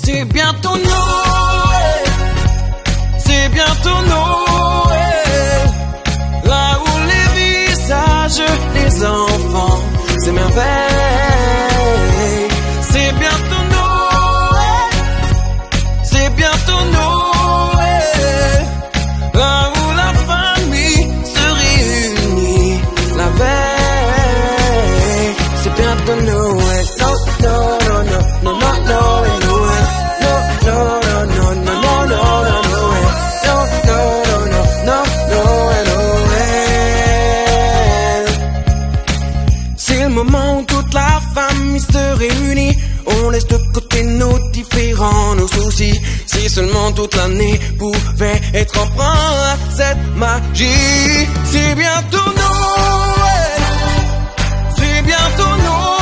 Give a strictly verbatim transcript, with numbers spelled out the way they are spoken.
C'est bientôt Noël, c'est bientôt Noël, là où les visages des enfants s'émerveillent. C'est bientôt Noël, c'est bientôt Noël, là où la famille se réunit la veille. C'est bientôt Noël, no, no, no, no, no, no, Noël, Noël, no, no, no, no, no, no, no, no, Noël, no, no, no, no, no, Noël, Noël. C'est le moment où toute la famille se réunit. On laisse de côté nos différends, nos soucis. Si seulement toute l'année pouvait être empreinte à cette magie. C'est bientôt Noël, c'est bientôt Noël.